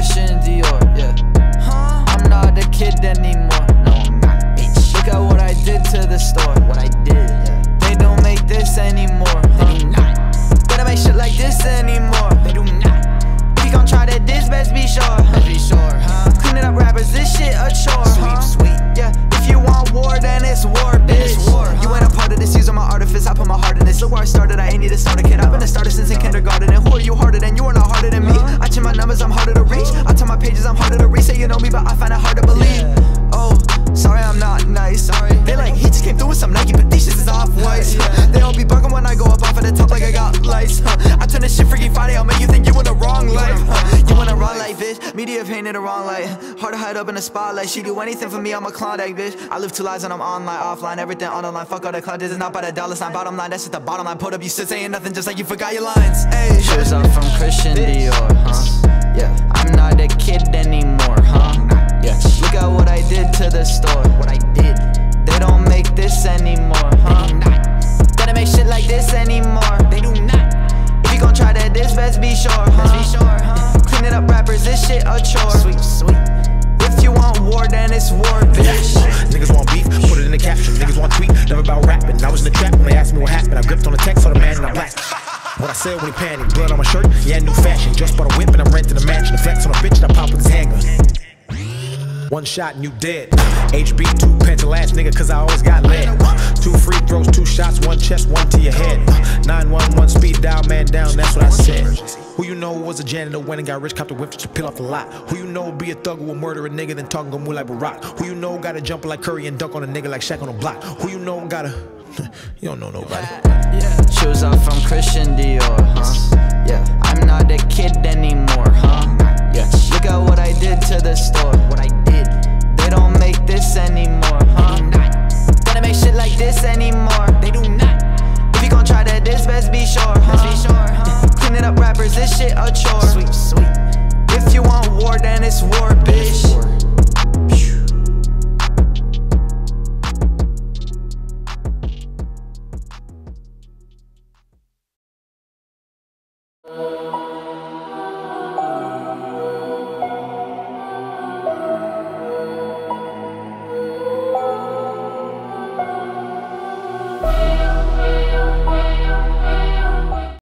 Christian Dior, yeah. I'm not a kid anymore, no I'm not, bitch. Look at what I did to the store, what I did, yeah. They don't make this anymore, they do not. Gonna make shit like this anymore, they do not. If you gon' try that diss, best be sure, Cleaning up rappers, this shit a chore, Sweet, yeah. If you want war, then it's war, bitch. You ain't a part of this, using my artifice, I put my heart in this. Look where I started, I ain't need to start a kid. I've been a starter since in kindergarten. And who are you harder than? You are not harder than me. I check my numbers, I'm harder to reach. I tell my pages, I'm harder to reach. Say you know me, but I find it hard to believe. Oh, sorry, I'm not nice. They like, he just came through with some Nike, but these shits is off-white. They all be bugging when I go up off of the top like I got lights. I turn this shit Freaky Friday, I'll make you think you in the wrong life. You in the wrong life, bitch. Media painted the wrong light. Hard to hide up in the spotlight. She do anything for me, I'm a Klondike, bitch. I live two lives and I'm online, offline, everything on the line. Fuck all the clout, this is not by the dollar sign. Bottom line, that's just the bottom line. Put up, you still saying nothing just like you forgot your lines. Ay. Shoes up from Christian Dior, yeah. I'm not a kid anymore, yeah. Look at what I did to the store, what I did. They don't make this anymore, They do not. Gotta make shit like this anymore, they do not. If you gon' try that diss, best be sure, Cleaning up rappers, this shit a chore. Sweet. If you want war, then it's war, bitch. Niggas want beef, put it in the caption. Niggas want tweet, never about rapping. I was in the trap when they asked me what happened. I gripped on the text, saw the man and I blasted. What I said when he panicked, blood on my shirt, yeah, new fashion. Just bought a whip and I'm renting a mansion. The flex on a bitch and I pop with his handgun. One shot and you dead. HB, 2 pencil ass nigga, cause I always got lead. 2 free throws, 2 shots, 1 chest, 1 to your head. 911 speed dial, man down, that's what I said. Who you know was a janitor, went and got rich, copped a whip to peel off the lot? Who you know be a thug who will murder a nigga, then talking go move like Barack? Who you know got a jumper like Curry and dunk on a nigga like Shaq on the block? Who you know got a... you don't know nobody. Shoes up from Christian Dior, yeah. I'm not a kid anymore, yeah. Look at what I